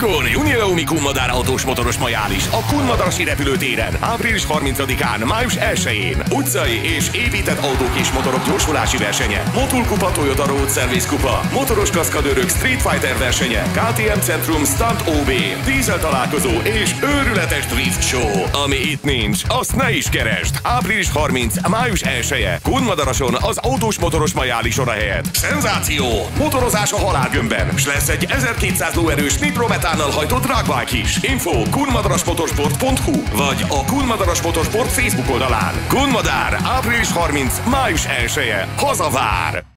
Egon Unileumi Kunmadár autós motoros majális a Kunmadarasi repülőtéren április 30-án, május 1-én. Utcai és épített autók és motorok gyorsulási versenye, Motul-kupa, Toyota Road Service kupa, motoros kaszkadőrök Street Fighter versenye, KTM Centrum Stunt OB, dízel találkozó és őrületes drift show. Ami itt nincs, azt ne is keresd. Április 30, május 1-e. Kunmadarason az autós motoros majálison a helyet. Szenzáció! Motorozás a halálgömbben, s lesz egy 1200 lóerős nitrometánnal hajtott drag-bike is. Info kunmadarasmotorsport.hu vagy a Kunmadaras Motorsport Facebook oldalán. Kunmadár, április 30, május 1-e. Hazavár!